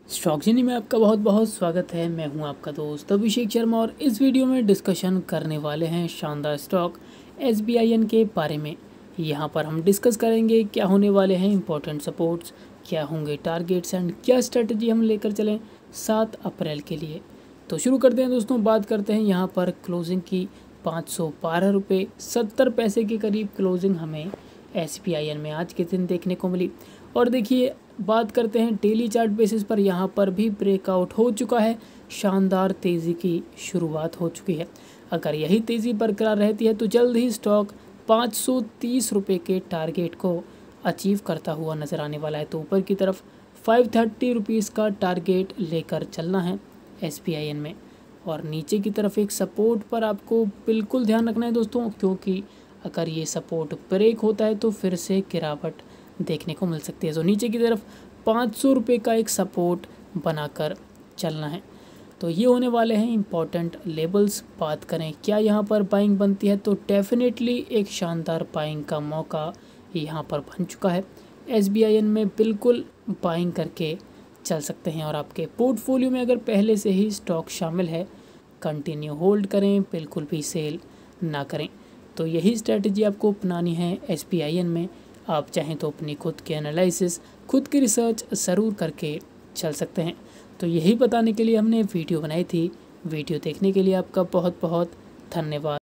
Stock journey में आपका बहुत बहुत स्वागत है। मैं हूं आपका दोस्त अभिषेक शर्मा और इस वीडियो में डिस्कशन करने वाले हैं शानदार स्टॉक SBIN के बारे में। यहां पर हम डिस्कस करेंगे क्या होने वाले हैं इंपॉर्टेंट सपोर्ट्स, क्या होंगे टारगेट्स एंड क्या स्ट्रेटजी हम लेकर चलें 7 अप्रैल के लिए। तो शुरू करते हैं दोस्तों। बात करते हैं यहाँ पर क्लोजिंग की। 512 रुपये 70 पैसे के करीब क्लोजिंग हमें SBIN में आज के दिन देखने को मिली। और देखिए, बात करते हैं डेली चार्ट बेसिस पर। यहाँ पर भी ब्रेकआउट हो चुका है, शानदार तेज़ी की शुरुआत हो चुकी है। अगर यही तेज़ी बरकरार रहती है तो जल्द ही स्टॉक 530 रुपये के टारगेट को अचीव करता हुआ नज़र आने वाला है। तो ऊपर की तरफ 530 रुपीज़ का टारगेट लेकर चलना है SBIN में। और नीचे की तरफ एक सपोर्ट पर आपको बिल्कुल ध्यान रखना है दोस्तों, क्योंकि अगर ये सपोर्ट ब्रेक होता है तो फिर से गिरावट देखने को मिल सकती है। तो नीचे की तरफ 500 रुपये का एक सपोर्ट बनाकर चलना है। तो ये होने वाले हैं इम्पॉर्टेंट लेवल्स। बात करें क्या यहाँ पर बाइंग बनती है, तो डेफिनेटली एक शानदार बाइंग का मौका यहाँ पर बन चुका है। SBIN में बिल्कुल बाइंग करके चल सकते हैं। और आपके पोर्टफोलियो में अगर पहले से ही स्टॉक शामिल है, कंटिन्यू होल्ड करें, बिल्कुल भी सेल ना करें। तो यही स्ट्रेटजी आपको अपनानी है SBIN में। आप चाहें तो अपनी खुद की एनालिसिस, खुद की रिसर्च ज़रूर करके चल सकते हैं। तो यही बताने के लिए हमने वीडियो बनाई थी। वीडियो देखने के लिए आपका बहुत बहुत धन्यवाद।